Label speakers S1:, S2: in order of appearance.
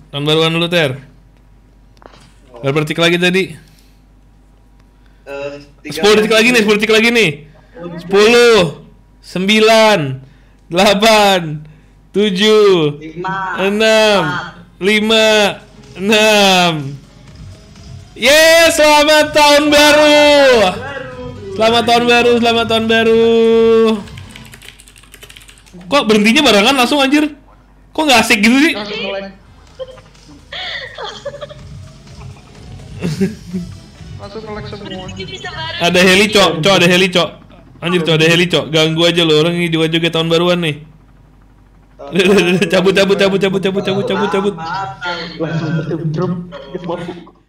S1: Tahun baruan dulu, Ter. Berapa detik lagi tadi? 10 detik lagi nih, 10 detik lagi nih. 10, 9, 8, 7, 6, 5, 6. Yes, selamat tahun baru. Selamat tahun baru, selamat tahun baru. Kok berhentinya barengan langsung anjir? Kok nggak asik gitu sih?
S2: Langsung nge-lag semua.
S1: Ada heli, Cok, ada heli, Cok. Anjir, Cok, ada heli, Cok. Ganggu aja lo, orang ini juga tahun baruan nih. Cabut.
S3: Langsung drop.